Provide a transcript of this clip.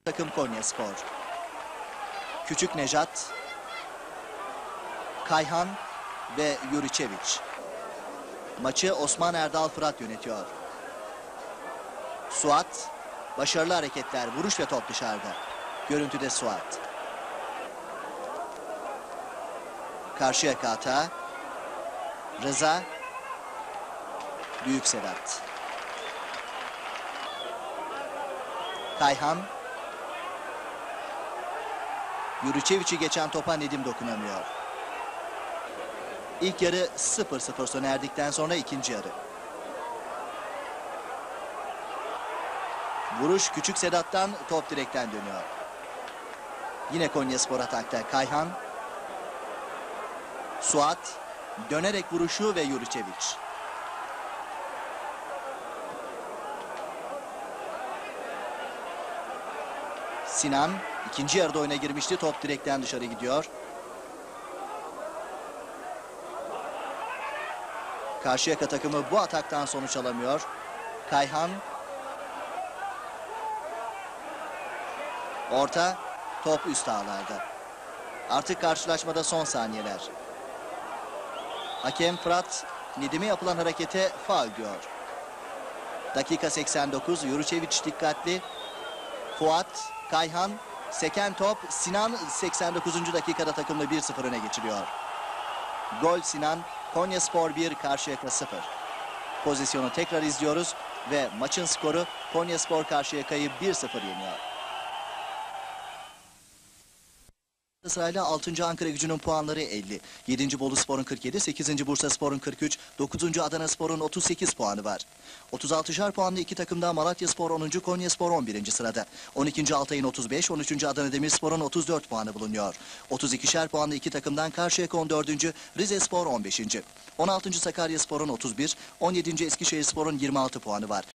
takım Konyaspor. Küçük Nejat, Kayhan ve Yuriçeviç. Maçı Osman Erdal Fırat yönetiyor. Suat, başarılı hareketler, vuruş ve top dışarıda. Görüntüde Suat. Karşıyaka hata. Rıza. Büyük Sedat. Kayhan. Yuriçeviç'i geçen topa Nedim dokunamıyor. İlk yarı 0-0 sona erdikten sonra ikinci yarı. Vuruş Küçük Sedat'tan, top direkten dönüyor. Yine Konyaspor atakta. Kayhan. Suat. Dönerek vuruşu ve Yuriçeviç. Sinan ikinci yarıda oyuna girmişti. Top direkten dışarı gidiyor. Karşıyaka takımı bu ataktan sonuç alamıyor. Kayhan. Orta. Top üst ağlarda. Artık karşılaşmada son saniyeler. Hakem Fırat, Nedim'e yapılan harekete faul diyor. Dakika 89. Yuriçeviç dikkatli. Fuat, Kayhan, seken top. Sinan 89. dakikada takımla 1-0 öne geçiriyor. Gol Sinan. Konyaspor 1, Karşıyaka 0. Pozisyonu tekrar izliyoruz ve maçın skoru Konyaspor Karşıyaka'yı 1-0 yeniyor. Sırayla 6. Ankaragücü'nün puanları 50. 7. Boluspor'un 47, 8. Bursaspor'un 43, 9. Adanaspor'un 38 puanı var. 36'şar puanlı iki takımda Malatyaspor 10. Konyaspor 11. sırada. 12. Altay'ın 35, 13. Adana Demirspor'un 34 puanı bulunuyor. 32'şer puanlı iki takımdan Karşıyaka 14. Rizespor 15. 16. Sakaryaspor'un 31, 17. Eskişehirspor'un 26 puanı var.